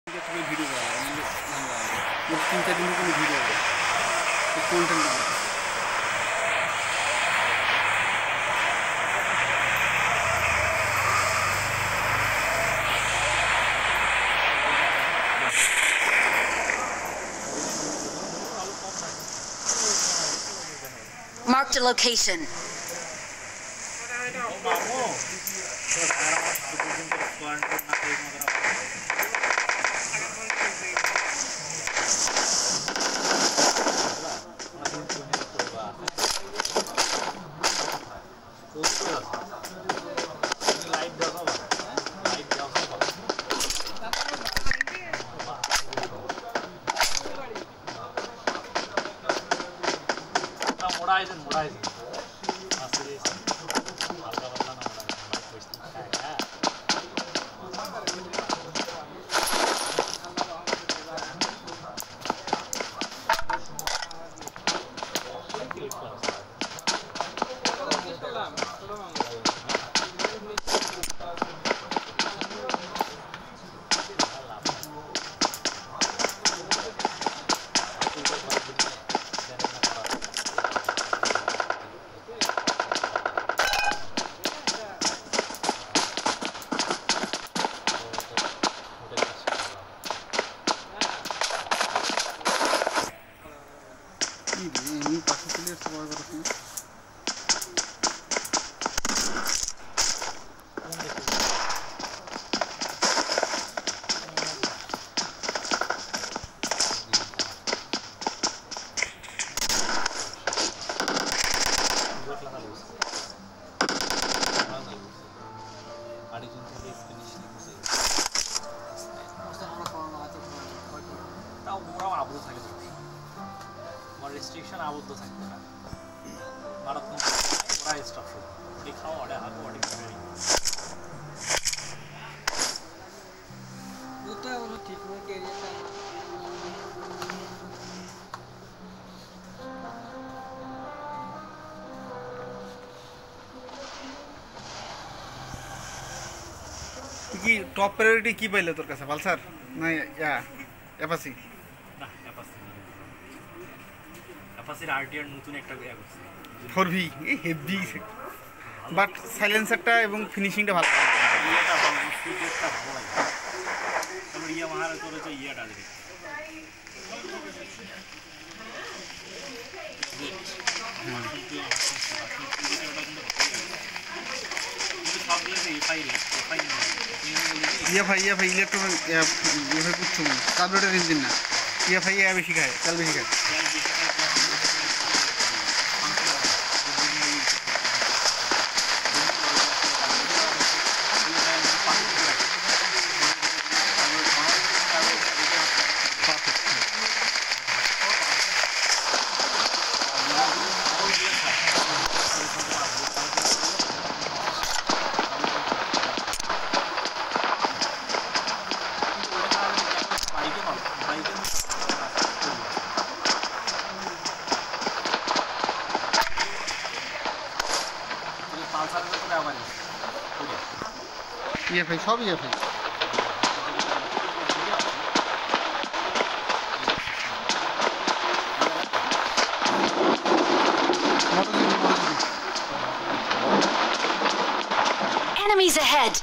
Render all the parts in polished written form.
Video করা লাগে 3-4 দিনের কোনো video content Marked a location. restriction আবদ্ধ থাকবে না মারাত্মক ওরা স্টপ করবে দেখাও অর্ডার আগে অর্ডার করে ওটা ওরা ঠিক করে এরিয়াটা কি টপ প্রায়োরিটি কি পাইলে তোর কাছে পালসার না অ্যাপাচি না অ্যাপাচির আরটিআর নতুন একটা ইয়া করছে 4V এই হেভি বাট সাইলেন্সারটা এবং ফিনিশিংটা ভালো ইয়েটা ভালো স্পিডটা ভালো লাগে তারপর ইয়ামাহার করেছে ইয়েটা দেখি EFI ইলেকট্রনিক EFI করছো কার্বোরেটর ইঞ্জিন না EFI বেশি খায় তেল বেশি খায় EFI সব EFI Enemies ahead.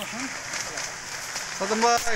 প্রথম ভাই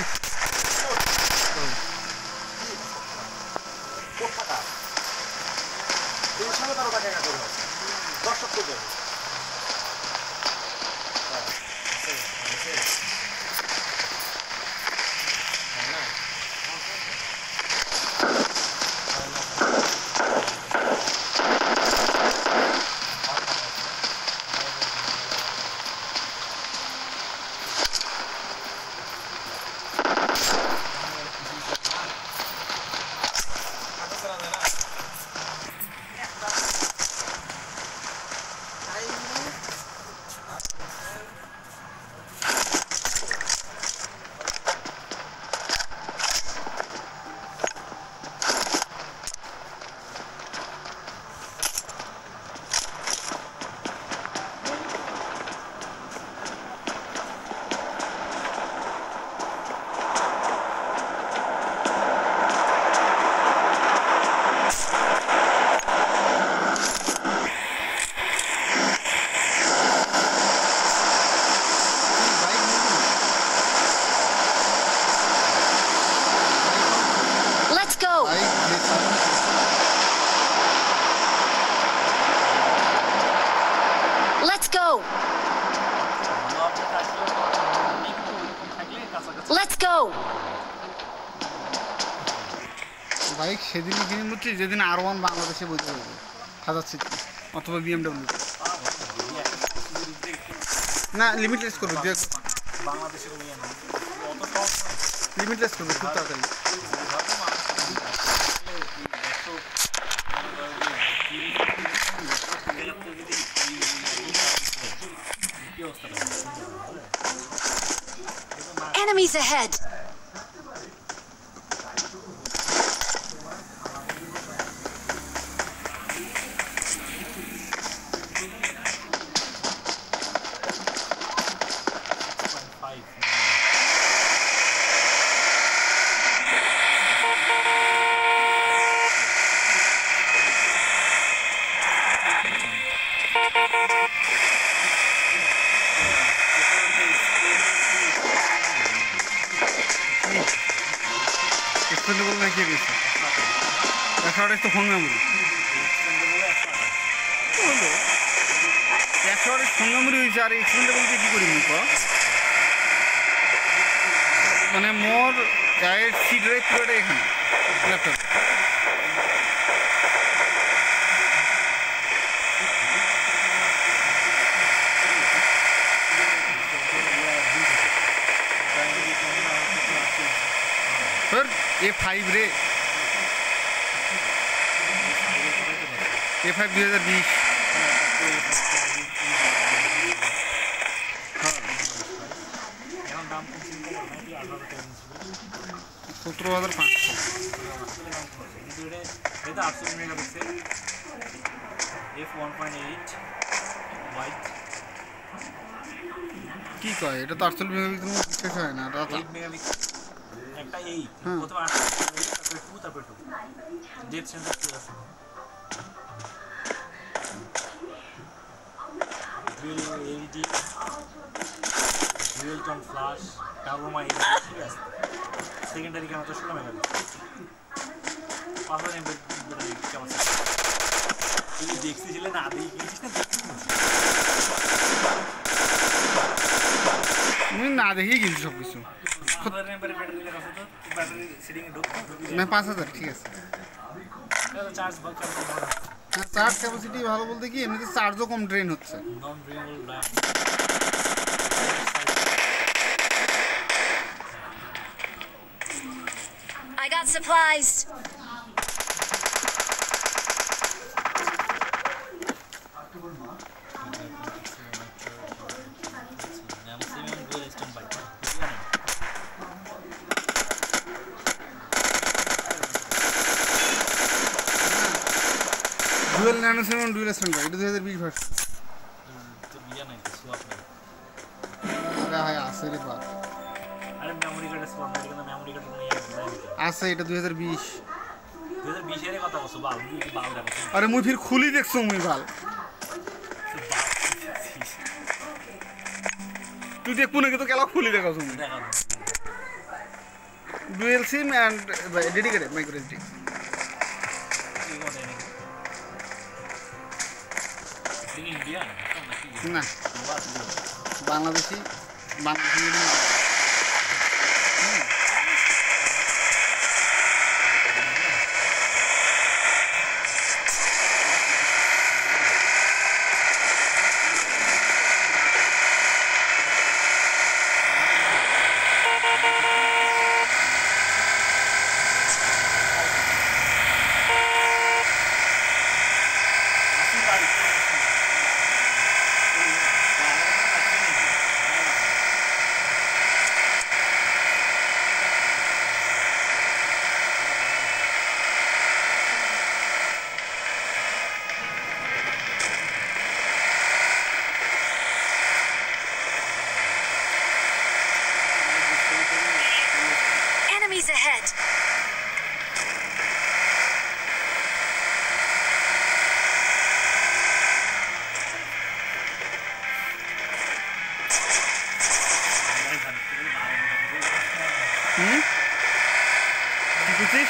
Let's go. Let's go. Let's go. Bike সেদিনই কিনে বুঝছি যেদিন R1 বাংলাদেশে বইতে হবে 1000 সিসি অথবা BMW না লিমিটলেস করবে বাংলাদেশের নিয়ে না অত সহজ লিমিটলেস করবে খুব তাড়াতাড়ি Enemies ahead. এক্সপেন্ডেবল নাকি গেছে একশো তো ফোন মেমোরি 100 ফোন মেমোরি হয়েছে আর এক্সপেন্ডেবল দিয়ে কী করি মুখ মানে মোর সি ড্রাইভ পুরোটা এখানে ল্যাপটপে सर A5 रे A5 2020 কি কয় এটা তো 48 মেগাপিক্সেল বিশ্বাস হয় না দাদা একটা এই প্রথমে 8 তারপরে 2 তারপরে 2 ডেট সেন্টার কি আছে dual LED dual tone flash টার্বোমা এলইডি ঠিক আছে সেকেন্ডারি ক্যামেরা তো 16 মেগাপিক্সেল 5000 এমবি ব্যাটারি ক্যামেরা তুই দেখছিস না আদি কিছিস না আমি না দেখেই কিনছি সব কিছু না 5000 ঠিক আছে চার্জ ক্যাপাসিটি ভালো বলতে কি এমনিতে চার্জও কম ড্রেন হচ্ছে I got supplies. Dual nano seven dual standard এটা 2020 ভার্সন তো বিয়া নাই কিছু আপনার আরে ভাই আছে রে বাপ আরে মেমোরি কার্ড স্লট নাই কিন্তু মেমোরি কার্ড নেই আছে এটা 2020 2020 এর কথা বলছো বাল কি বাল দেখো আরে মুই ফির খুলি দেখছো মুই বাল তুই দেখ পুনে কিন্তু কেলা খুলি দেখা তুমি দেখা দাও। Dual SIM and dedicated micro SD এই কথা নেই। তুমি ইন্ডিয়ান নাকি? না বাংলাদেশি বাংলাদেশি Enemies ahead! হুম কি করছিস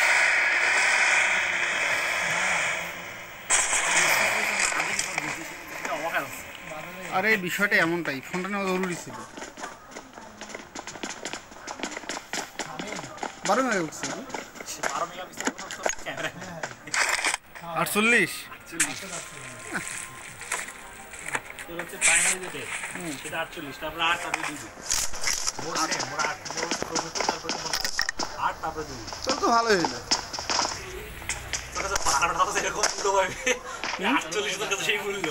আরে এই বিষয়টা এমনটাই ফোনটা নেওয়া জরুরি ছিল 12 মেগাপিক্সেল 12 মেগাপিক্সেল ক্যামেরা 48 তোর হচ্ছে প্রাইমারি যেটা সেটা 48 তারপরে 8 তারপরে 2 মোর 8 মোর 64 তারপরে 8 তারপরে 2 চল তো ভালোই হইলো তোর কাছে 12টাও এরকম মূল্য পাবে 48 তোর কাছে সেই মূল্য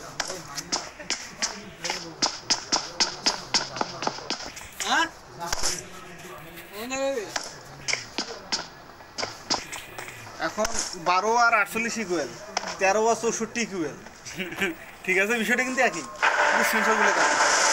হ্যাঁ এখন 12 আর 48 ইকুয়াল 13 আর 64 ইকুয়াল ঠিক আছে বিষয়টা কিন্তু একই সেন্সরগুলো দেখো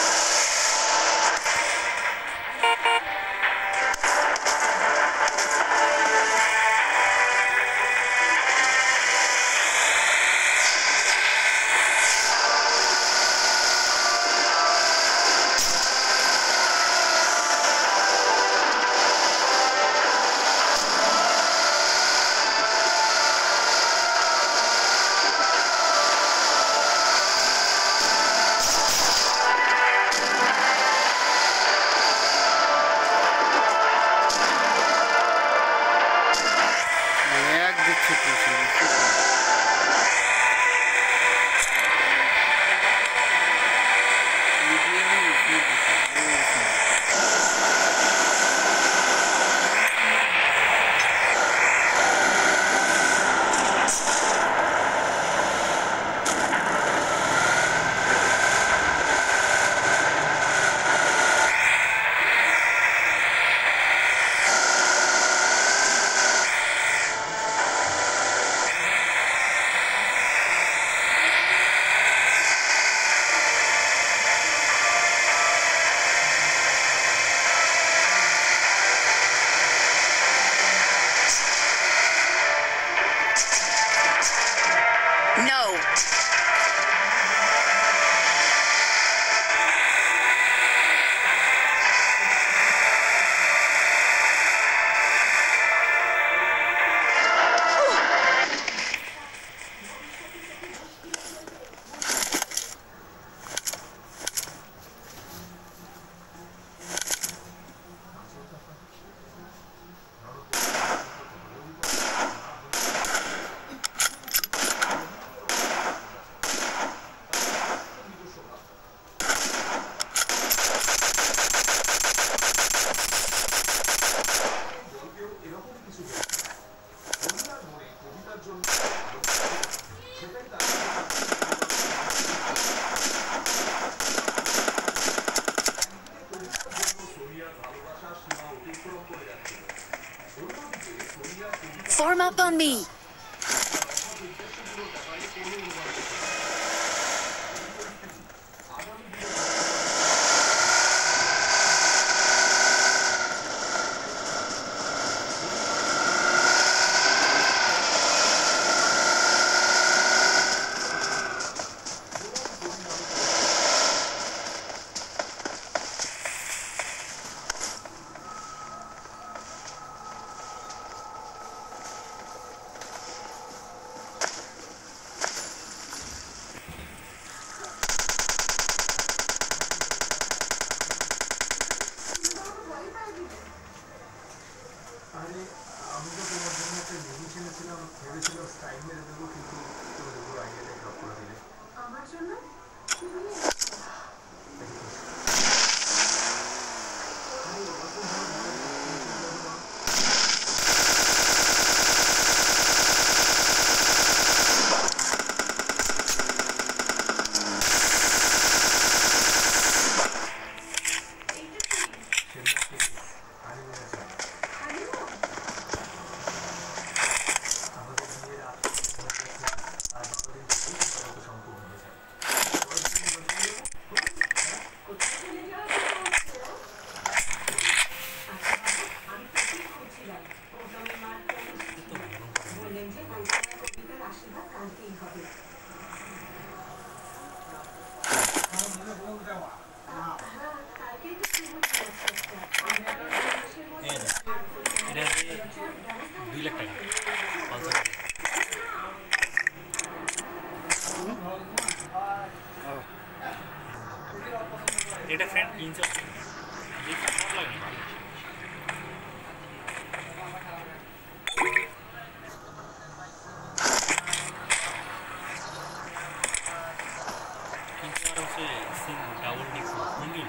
No! Form up on me! এটা ফ্রেন্ড কিনছে দেখি খারাপ লাগে ভালো কিন্তু আর হচ্ছে সিন ডাবল ডিক্স সিঙ্গেল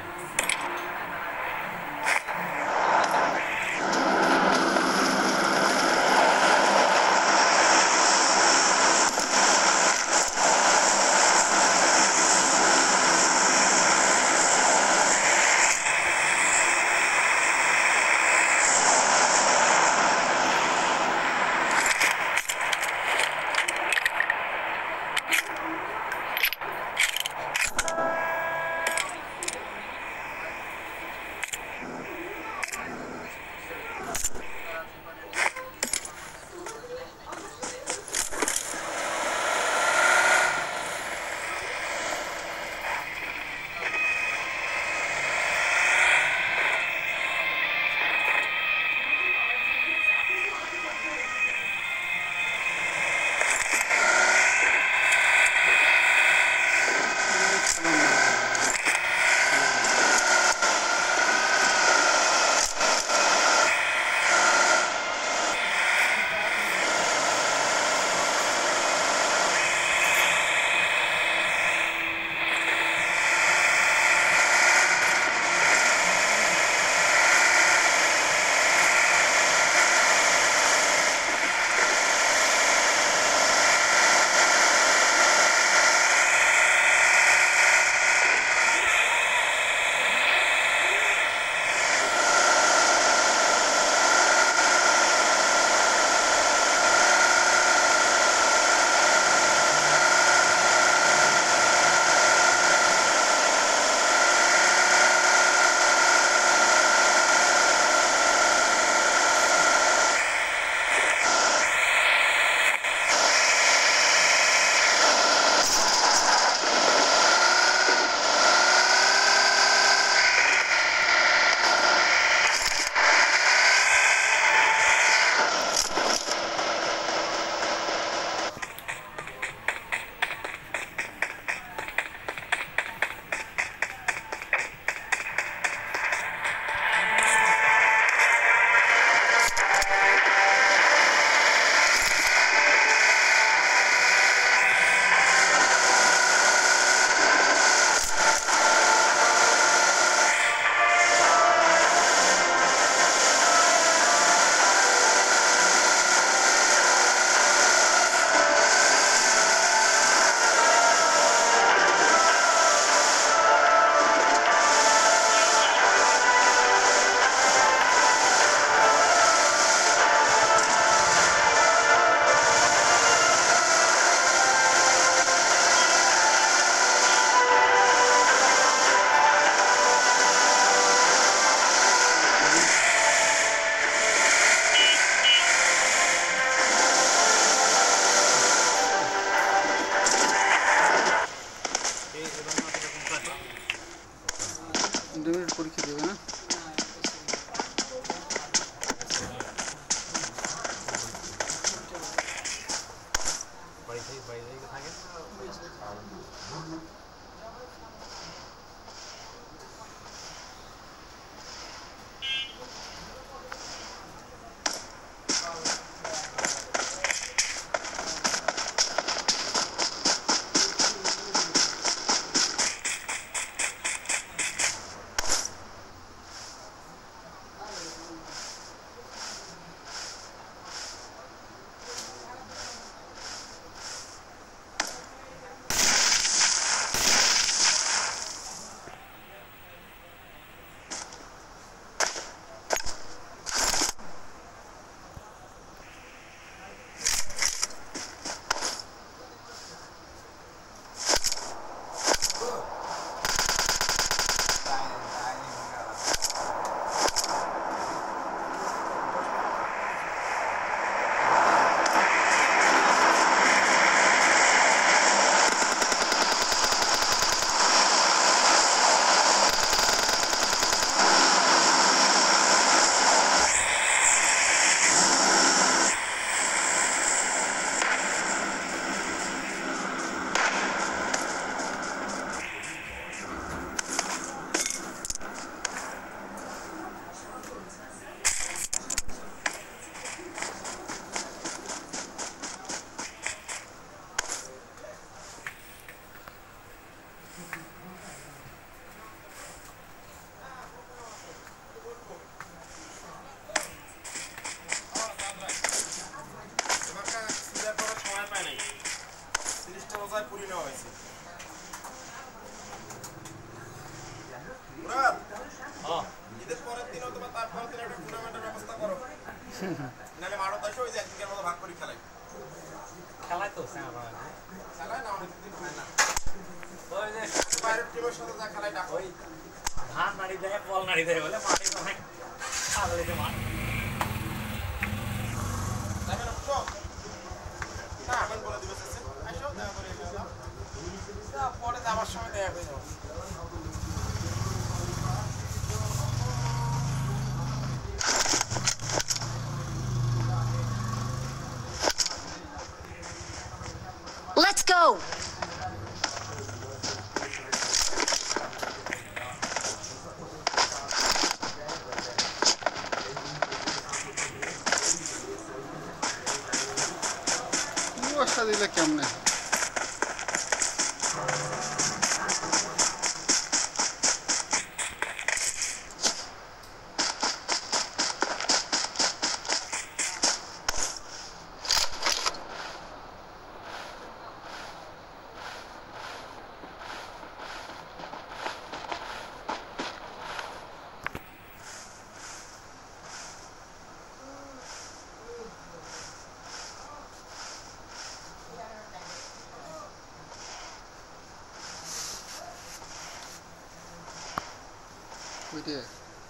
পরীক্ষা দেবে না নালে মারো তাই ওই যে একদিনের মতো ভাগ করে খেলাই খেলায় তো স্যার আমার খেলায় না অনেক দিন হয় না ওই যে বাইরের টিমের সাথে যা খেলাই ডাক ওই ধান নাড়ি দেয় বল নাড়ি দেয় বলে মাঠে তো অনেক ছাগলে মাঠ তাই না বুঝছো না আমি বলে দিবে স্যার আসো দেখা করে এসো পরে যাওয়ার সময় দেখা করে যাও Let's go! কুয়াশা দিলে কেমনে ওইটা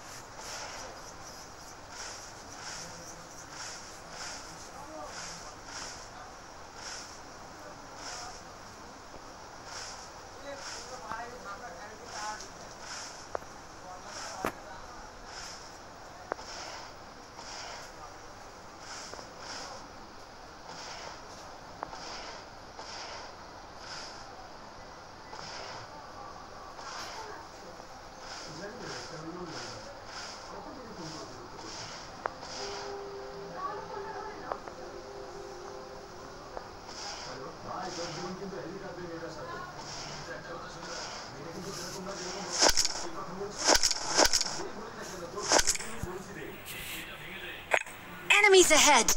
Enemies ahead!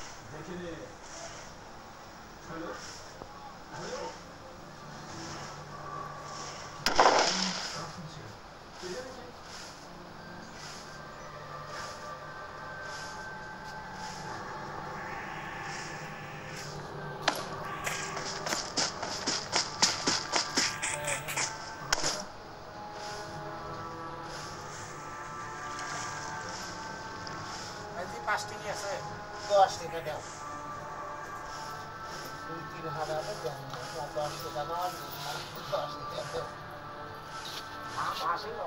পাঁচটি আছে 10 টাকা দাও 2-3 হাজার দাও 10 টাকা না 10 টাকা আসে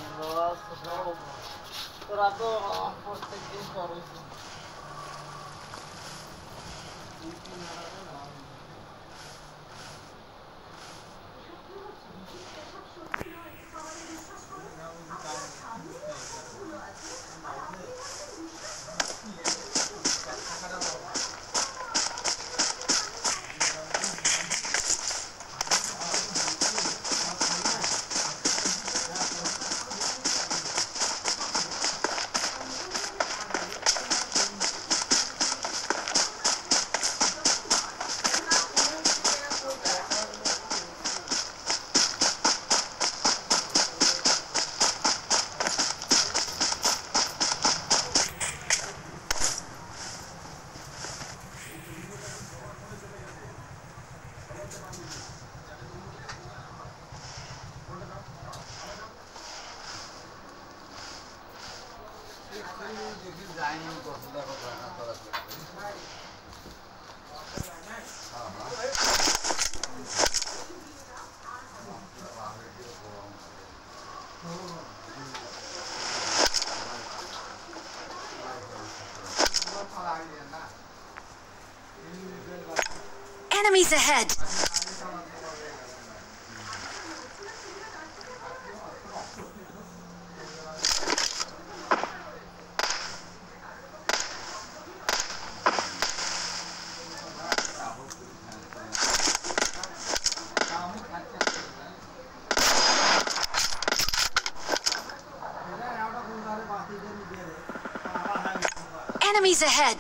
তোরা তো প্রত্যেক দিন করো Enemies ahead! Enemies ahead!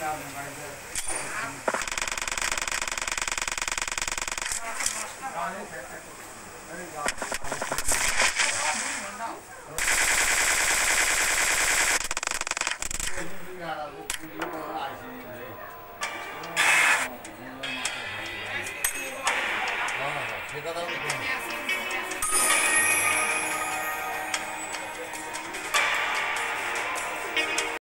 제 가다가